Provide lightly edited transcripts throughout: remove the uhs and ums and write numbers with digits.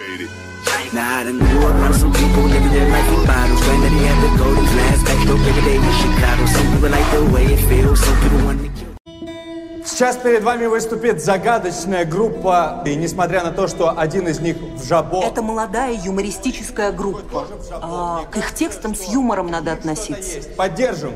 Now I done grew up around some people living their life in bottles. Granddaddy had the golden flask, backdoor every day in Chicago. Some people like the way it feels, some people want to kill. Сейчас перед вами выступит загадочная группа, и несмотря на то, что один из них в жабо... Это молодая юмористическая группа. К их текстам с юмором надо относиться. Поддержим!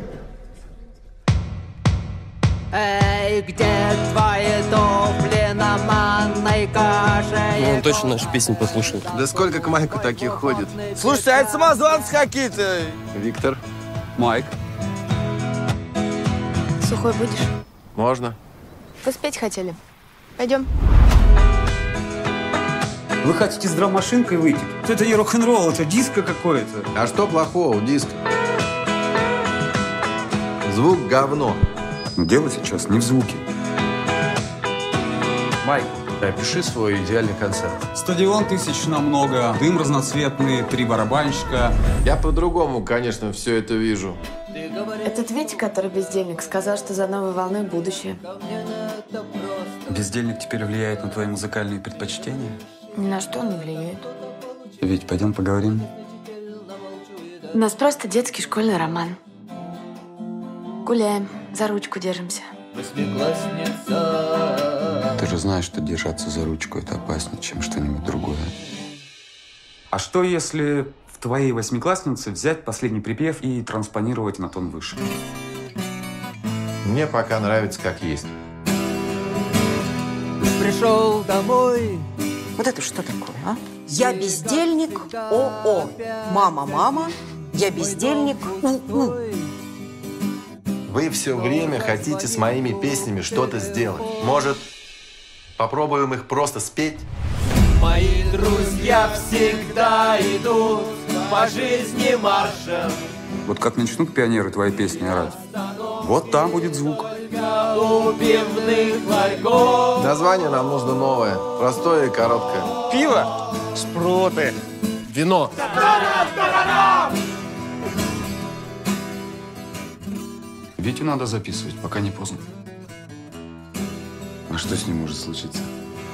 Эй, где твои туфли на манной каше? Ну, он точно наши песни послушает. Да сколько к Майку таких ходит? Слушайте, а это самозванцы какие-то. Виктор. Майк. Сухой будешь? Можно. Вы спеть хотели? Пойдем. Вы хотите с драм-машинкой выйти? Это не рок-н-ролл, это диско какое-то. А что плохого у диска? Звук говно. Дело сейчас не в звуке. Майк, опиши свой идеальный концерт. Стадион тысяч на много, дым разноцветный, 3 барабанщика. Я по-другому, конечно, все это вижу. Этот Витя, который бездельник, сказал, что за новой волной будущее. Бездельник теперь влияет на твои музыкальные предпочтения? Ни на что он не влияет. Вить, пойдем поговорим. У нас просто детский школьный роман. Гуляем, за ручку держимся. Ты же знаешь, что держаться за ручку – это опаснее, чем что-нибудь другое. А что, если в твоей восьмикласснице взять последний припев и транспонировать на тон выше? Мне пока нравится как есть. Пришел домой. Вот это что такое, а? Я бездельник, о-о. Мама, я бездельник, у-у. Вы все время хотите с моими песнями что-то сделать. Может, попробуем их просто спеть? Мои друзья всегда идут по жизни маршем. Вот как начнут пионеры твои песни орать, вот там будет звук. У пивных ларьков. Название нам нужно новое, простое и короткое. Пиво, шпроты, Вино. Витю надо записывать, пока не поздно. А что с ним может случиться?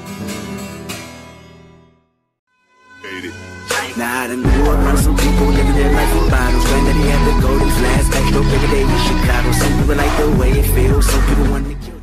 Now I done grew up around some people living their life in bottles. Granddaddy had the golden flask, backdoor every day in Chicago. Some people like the way it feels, some people want to kill.